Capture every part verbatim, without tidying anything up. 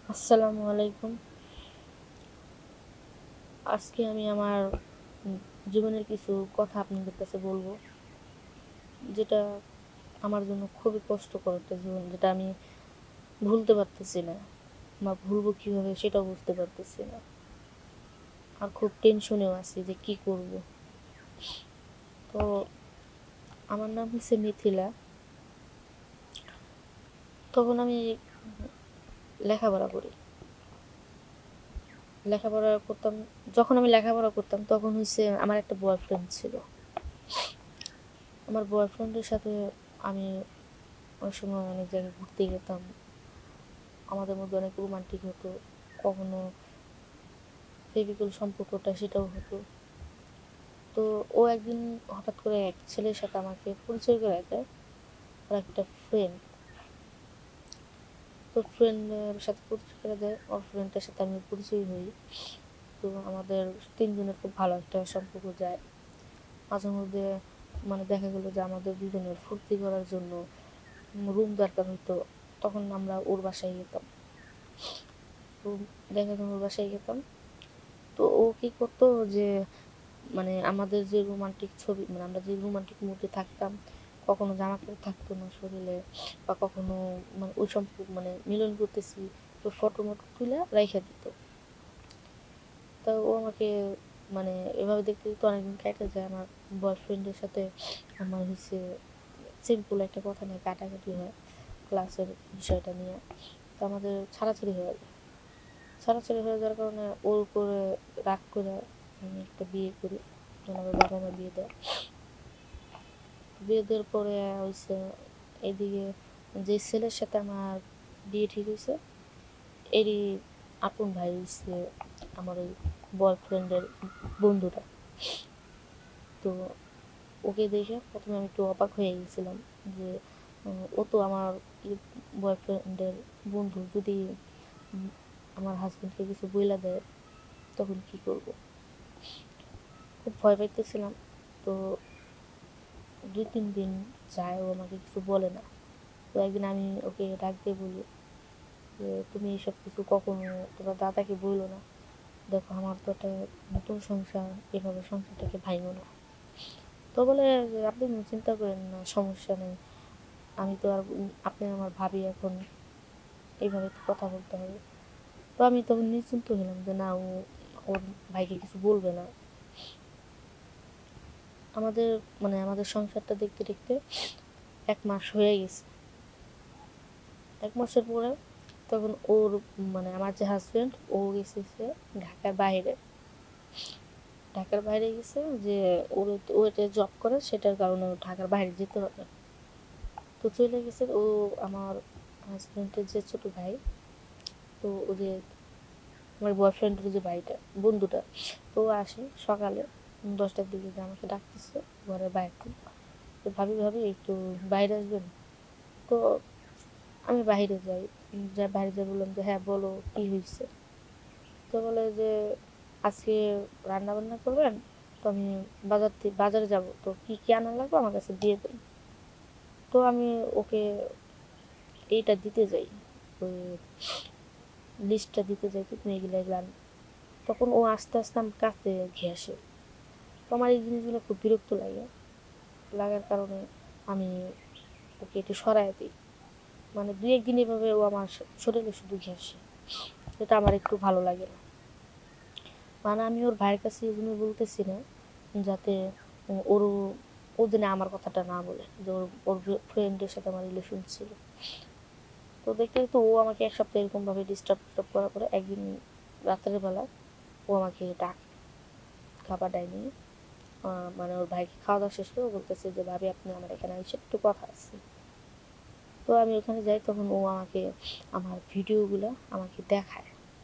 আসসালামু আলাইকুম। আজকে আমি আমার উম জীবনের কিছু কথা আপনাদের কাছে বলবো, যেটা আমার জন্য খুবই কষ্টকর একটা জীবন, যেটা আমি ভুলতে পারতেছি না বা ভুলবো কিভাবে সেটাও বুঝতে পারতেছি না। আর খুব টেনশনেও আছি যে কি করব। তো আমার নাম হচ্ছে মিথিলা। তখন আমি লেখাপড়া করি লেখাপড়া করতাম যখন আমি লেখাপড়া করতাম তখন হচ্ছে আমার একটা বয়ফ্রেন্ড ছিল। আমার বয়ফ্রেন্ডের সাথে আমি অনেক সময় অনেক জায়গায় ঘুরতে যেতাম। আমাদের মধ্যে অনেক রোমান্টিক হতো, কখনো ফেভিকুল সম্পর্কটা সেটাও হতো। তো ও একদিন হঠাৎ করে এক ছেলের সাথে আমাকে পরিচয় করে দেয়, ওর একটা ফ্রেন্ড। তো ফ্রেন্ডের সাথে পরিচয় করে দেয়, ওর ফ্রেন্ডের সাথে আমি পরিচয় হই। তো আমাদের তিনজনের খুব ভালো একটা সম্পর্ক যায়। মাঝে মধ্যে মানে দেখা গেলো যে আমাদের দুজনের ফুর্তি করার জন্য রুম দরকার হতো, তখন আমরা ওর বাসায় যেতাম। রুম দেখার জন্য ওর বাসায় যেতাম। তো ও কী করতো যে মানে আমাদের যে রোমান্টিক ছবি, মানে আমরা যে রোমান্টিক মুডে থাকতাম, কখনো জামা কাপড় থাকতো না শরীরে, বা কখনো মানে ওই সম্পর্ক মানে মিলন করতেছি ওই ফটো মটো তুলে রাইখা দিত। তা ও আমাকে মানে এভাবে দেখতে দেখতে অনেকদিন কেটে যায়। আমার বয়ফ্রেন্ডের সাথে আমার হচ্ছে সিম্পল একটা কথা নিয়ে কাটাকাটি হয়, ক্লাসের বিষয়টা নিয়ে। তো আমাদের ছাড়াছাড়ি হয়ে যায়। ছাড়াছাড়ি হয়ে যাওয়ার কারণে ওর উপরে রাগ করে আমি একটা বিয়ে করি। আমার বাবা মা বিয়ে দেয়। বিয়ে দেওয়ার পরে হয়েছে এদিকে যে ছেলের সাথে আমার বিয়ে ঠিক হয়েছে, এরই আপন ভাই হচ্ছে আমার ওই বয়ফ্রেন্ডের বন্ধুটা। তো ওকে দেখে প্রথমে আমি একটু অবাক হয়ে গেছিলাম যে উম, ও তো আমার বয়ফ্রেন্ডের বন্ধু, যদি উম, আমার হাজবেন্ডকে কিছু বইলা দেয় তখন কি করব। খুব ভয় পাইতেছিলাম। তো দুই তিন দিন যায়, ও আমাকে কিছু বলে না। তো একদিন আমি ওকে ডাক দিয়ে বলি যে তুমি এইসব কিছু কখনো তোমার দাদাকে বললো না, দেখো আমার তো একটা নতুন সংসার, এভাবে সংসারটাকে ভাঙো না। তো বলে যে আপনি চিন্তা করেন না, সমস্যা নেই, আমি তো আর আপনি আমার ভাবি, এখন এইভাবে তো কথা বলতে হবে। তো আমি তখন নিশ্চিন্ত হলাম যে না, ও ওর ভাইকে কিছু বলবে না। আমাদের মানে আমাদের সংসারটা দেখতে দেখতে এক মাস হয়ে গেছে। এক মাসের পরে তখন ওর মানে আমার যে হাজব্যান্ড, ও গেছে ঢাকার বাইরে। ঢাকার বাইরে গেছে যে ওর ও এটা জব করে, সেটার কারণে ও ঢাকার বাইরে যেতে হবে। তো চলে গেছে ও আমার হাজব্যান্ডের যে ছোট ভাই। তো ও যে আমার বয়ফ্রেন্ডের যে ভাইটা, বন্ধুটা, তো ও আসে সকালে দশটার দিকে, যে আমাকে ডাকতেছে ঘরের বাইরে থেকে, তো ভাবি ভাবি একটু বাইরে আসবেন। তো আমি বাইরে যাই, যা বাইরে যাই বললাম যে হ্যাঁ বলো কি হয়েছে। তো বলে যে আজকে রান্না বান্না করবেন, তো আমি বাজার থেকে বাজারে যাব, তো কি কি আনা লাগবে আমার কাছে দিয়ে দেন। তো আমি ওকে এইটা দিতে যাই, ওই লিস্টটা দিতে যাই, তো তুমি এগুলো এগুলো আনবে। তখন ও আস্তে আস্তে আমার কাছে ঘেঁষে। তো আমার এই জিনিসগুলো খুব বিরক্ত লাগে। লাগার কারণে আমি ওকে একটু সরাই দিই। মানে দুই একদিন এভাবে ও আমার শরীরে শুধু ঘেঁষে, এটা আমার একটু ভালো লাগে না। মানে আমি ওর ভাইয়ের কাছে এই জন্য বলতেছি না, যাতে ওর ও দিনে আমার কথাটা না বলে যে ওর ওর ফ্রেন্ডের সাথে আমার রিলেশন ছিল। তো দেখতে দেখতে ও আমাকে এক সপ্তাহ এরকমভাবে ডিস্টার্ব টিস্টার্ব করার পরে একদিন রাতের বেলা ও আমাকে ডাক, খাবার ডাইনিং, মানে ওর ভাইকে খাওয়া দাওয়া শেষ করে ও বলতেছে যে ভাবি আপনি আমার এখানে এসে একটু কথা আছে। তো আমি ওখানে যাই, তখন ও আমাকে আমার ভিডিওগুলো আমাকে দেখায়,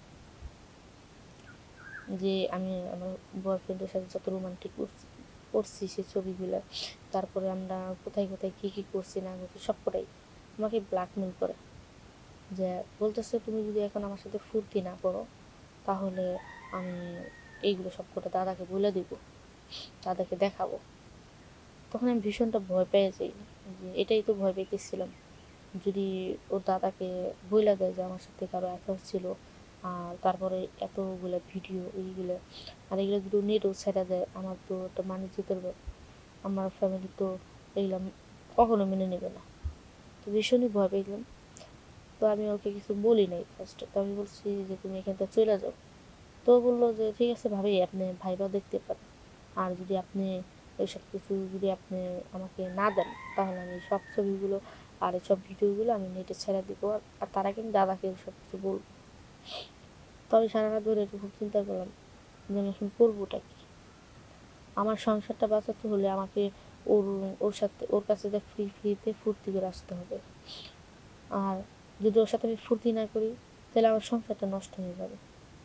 যে আমি আমার বয়ফ্রেন্ডের সাথে যত রোমান্টিক করছি করছি সে ছবিগুলো, তারপরে আমরা কোথায় কোথায় কী কী করছি না করছি সবকটাই আমাকে ব্ল্যাকমেল করে। যে বলতেছে তুমি যদি এখন আমার সাথে ফুর্তি না করো, তাহলে আমি এইগুলো সবকটা দাদাকে বলে দিব, দাদাকে দেখাবো। তখন আমি ভীষণটা ভয় পেয়ে যাই, যে এটাই তো ভয় পেতেছিলাম, যদি ওর দাদাকে বইলা দেয় যে আমার সাথে কারো অ্যাফেয়ার ছিল, আর তারপরে এতগুলো ভিডিও এইগুলো, আর এগুলো যদি নেটও ছেড়ে দেয়, আমার তো একটা মানিজ্যতের ব্যাপার, আমার ফ্যামিলি তো এগুলো কখনো মেনে নেবে না। তো ভীষণই ভয় পেলাম। তো আমি ওকে কিছু বলি নাই ফার্স্টে, তো আমি বলছি যে তুমি এখান থেকে চলে যাও। তো ও বললো যে ঠিক আছে ভাবি, আপনি ভাইবা দেখতে পারেন, আর যদি আপনি এইসব কিছু যদি আপনি আমাকে না দেন, তাহলে আমি সব ছবিগুলো আর এইসব ভিডিওগুলো আমি নেটে ছেড়ে দিব, আর আর তার আগে আমি দাদাকে সব কিছু বলবো। তো আমি সারা রাত ধরে একটু খুব চিন্তা করলাম যে আমি এখন করবোটা কি। আমার সংসারটা বাঁচাতে হলে আমাকে ওর ওর সাথে ওর কাছে যে ফ্রি ফ্রিতে ফুর্তি করে আসতে হবে, আর যদি ওর সাথে আমি ফুর্তি না করি তাহলে আমার সংসারটা নষ্ট হয়ে যাবে।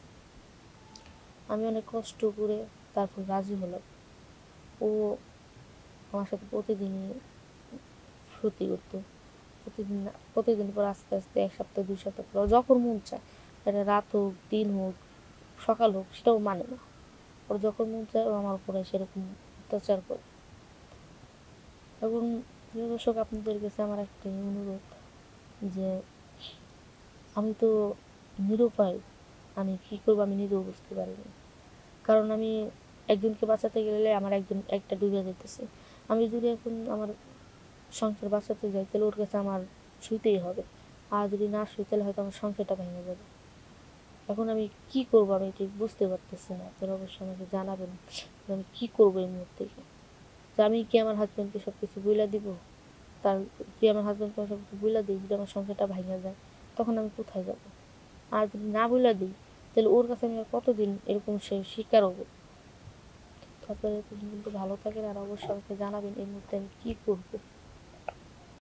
আমি অনেক কষ্ট করে তারপর রাজি হলাম। ও আমার সাথে প্রতিদিনই ফুর্তি করতো, প্রতিদিন প্রতিদিন পর আস্তে আস্তে এক সপ্তাহ দুই সপ্তাহ পর যখন মন চায়, এটা রাত হোক দিন হোক সকাল হোক সেটাও মানে না, ওর যখন মন চায় ও আমার উপরে সেরকম অত্যাচার করে। এবং প্রিয় দর্শক, আপনাদের কাছে আমার একটাই অনুরোধ যে আমি তো নিরুপায়, আমি কী করবো আমি নিজেও বুঝতে পারিনি। কারণ আমি একজনকে বাঁচাতে গেলে আমার একজন একটা ডুবে যেতেছে, আমি যদি এখন আমার সংসার বাঁচাতে যাই তাহলে ওর কাছে আমার শুইতেই হবে, আর যদি না শুই তাহলে হয়তো আমার সংসারটা ভেঙে যাবে। এখন আমি কি করব আমি ঠিক বুঝতে পারতেছি না। আপনারা অবশ্যই আমাকে জানাবেন যে আমি কি করবো এই মুহূর্তে। যে আমি কি আমার হাজব্যান্ডকে সব কিছু বইলা দিব, তার যদি আমার হাজব্যান্ডকে সব কিছু বইলা দিই, যদি আমার সংসারটা ভেঙে যায় তখন আমি কোথায় যাব? আর যদি না বইলা দিই তাহলে ওর কাছে আমি আর কতদিন এরকম সে শিকার হবো। তো আপনারা কিন্তু ভালো থাকেন, আর অবশ্যই আমাকে জানাবেন এই মুহূর্তে আমি কী করবো।